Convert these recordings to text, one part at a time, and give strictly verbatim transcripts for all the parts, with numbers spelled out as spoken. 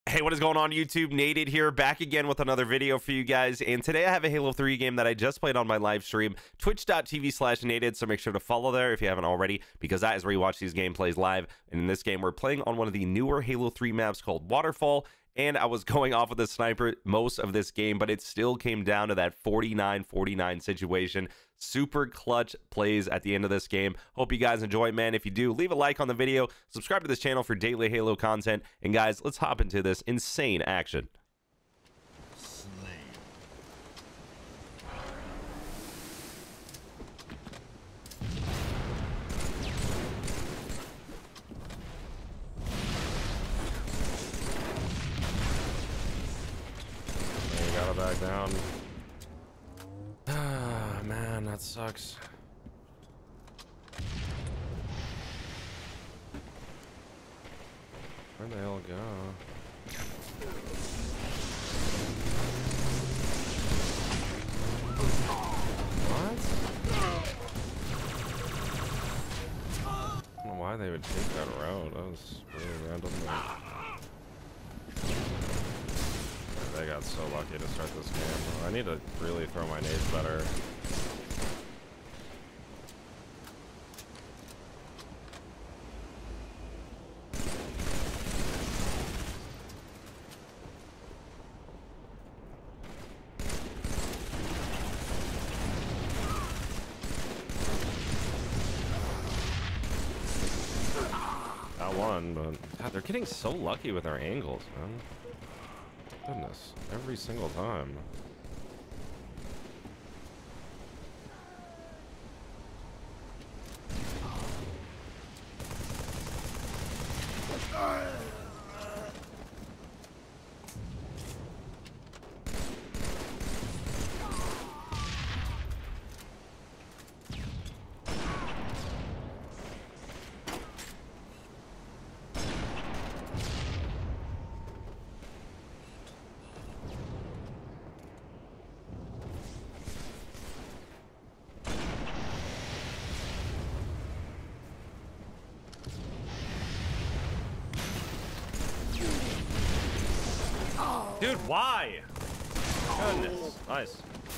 Hey, what is going on YouTube? Naded here, back again with another video for you guys. And today I have a Halo three game that I just played on my live stream, twitch dot t v slash naded. So make sure to follow there if you haven't already, because that is where you watch these gameplays live. And in this game, we're playing on one of the newer Halo three maps called Waterfall. And I was going off with a sniper most of this game, but it still came down to that forty-nine forty-nine situation. Super clutch plays at the end of this game. Hope you guys enjoy it, man. If you do, leave a like on the video, subscribe to this channel for daily Halo content, and guys, let's hop into this insane action. Back down. Ah, man, that sucks. Where'd they all go? What? I don't know why they would take that route. That was really random. They got so lucky to start this game. I need to really throw my nades better. Got one, but God, they're getting so lucky with their angles, man. Goodness, every single time. Dude, why? Goodness. Nice.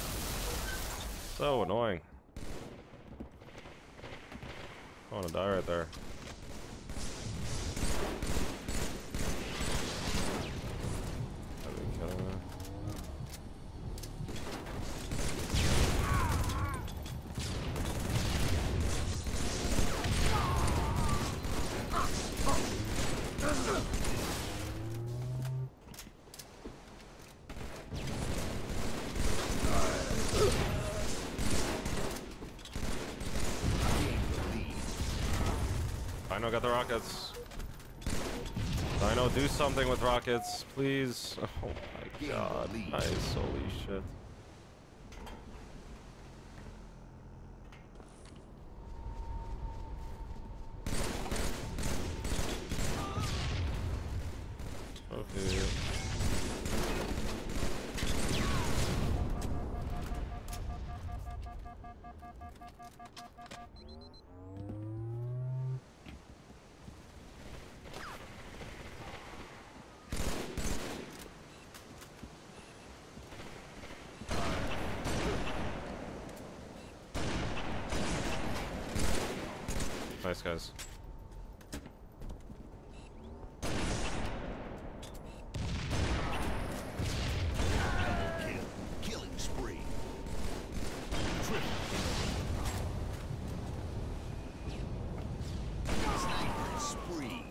So annoying. I want to die right there. Are they killing me? Dino got the rockets. Dino, do something with rockets, please. Oh my god. Nice, holy shit. Okay. Nice, guys. Kill. Killing spree. Triple. Sniper spree.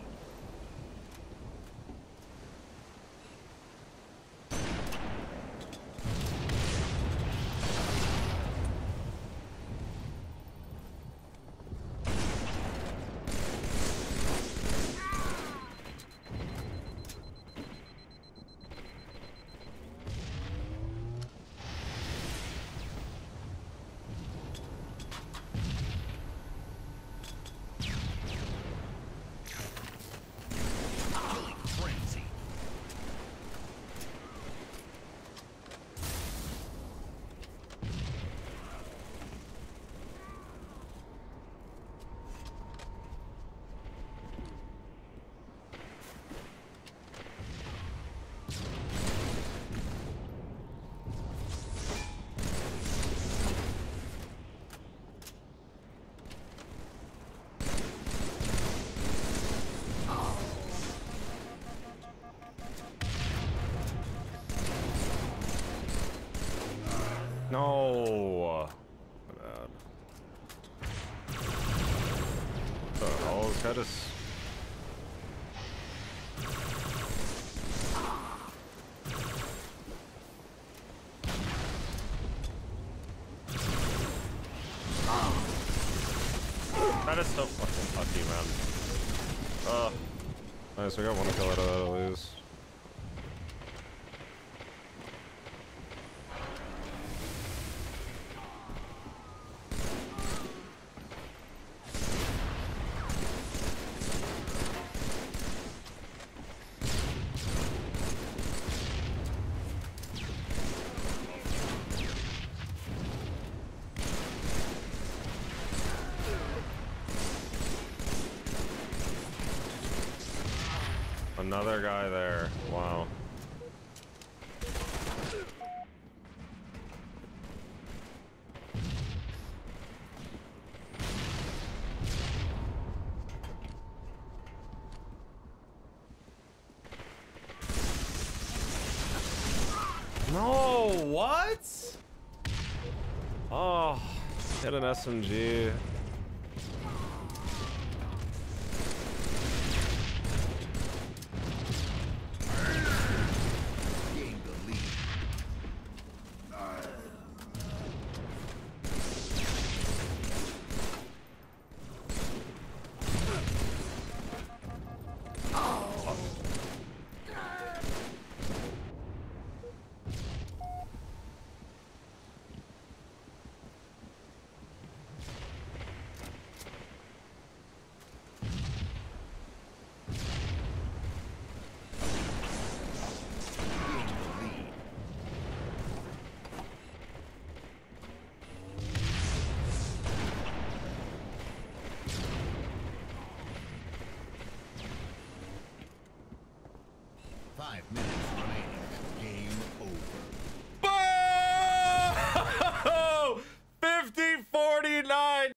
No. Bad. What the hell? This guy just. That is so fucking lucky, man. Uh, nice, we got one kill out of that at least. Another guy there. Wow. No, what? Oh, hit an S M G. Five minutes remaining.